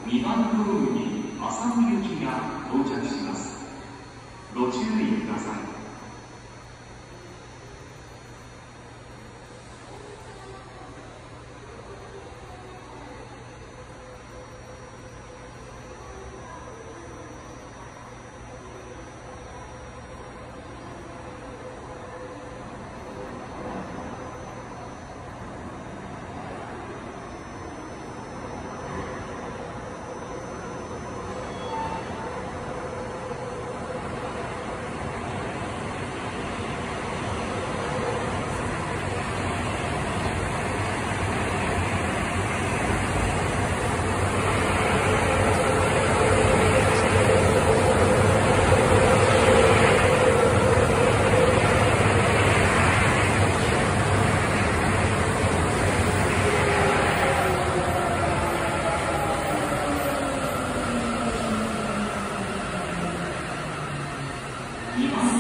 2番ホームに浅野行きが到着します。ご注意ください。2番